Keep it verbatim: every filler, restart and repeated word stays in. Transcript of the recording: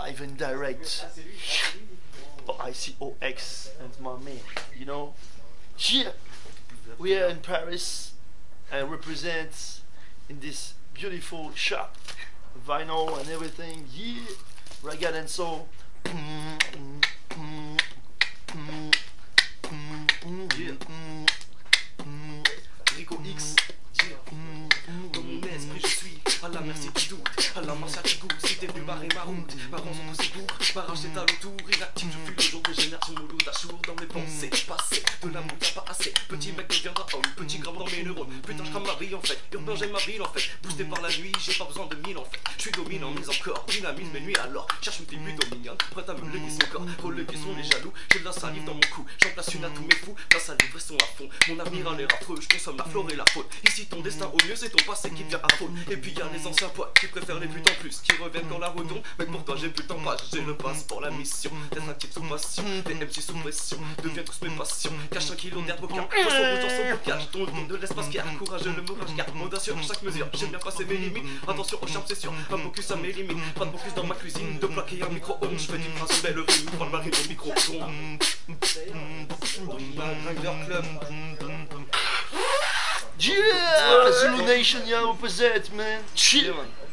live and direct. Oh, I see O X and my man, you know. Yeah, we are in Paris and represent in this beautiful shop, vinyl and everything. Yeah, reggae and soul. Yeah. Rico X. Dans mon esprit je suis à la merci qui doute, à la marche qui goûte. Si t'es venu barrer ma route, ma rançon de ses goûts, ma rage est à l'autour, inactif. Je fuis le jour que j'énergie mon lot d'achour dans mes pensées. Passé, de l'amour t'as pas assez. Petit mec deviendra homme, petit gramme dans mes neurones. Putain je crame ma vie en fait, urbain j'aime ma ville en fait. Boosté par la nuit, j'ai pas besoin de mille en fait. Je suis dominant, mais encore, dynamise mes nuits alors. Cherche une fille plutôt mignonne, prête à me lever son corps. Reléguer sont les jaloux, j'ai de la salive dans mon cou. J'en place une à tous mes fous, la salive reste à fond. Mon avenir a l'air affreux, je consomme la flore et la faune. Ici ton destin au mieux c'est ton passé qui devient affreux. Et puis y'a les anciens potes qui préfèrent les putes en plus, qui reviennent quand la retombe. Mais pour toi j'ai plus le temps pas, j'ai le passe pour la mission. D'être actif sous passion, des M C sous pression. Deviens tous mes passions, cache un kilo d'herbe au cœur. Poisson rouge dans son bocage, ton don de l'espace qui a courageux le morage garde. Audacieux à chaque mesure, j'aime bien passer mes limites. Attention au charme c'est sûr, pas focus à mes limites. Pas de focus dans ma cuisine, de plaquer un micro-ondes. Je fais du prince belle rime, prends le mari au micro-son. Dans ma Grinder Club. Yeah, Zulu Nation, yeah, represent, man. Shit. Yeah, man.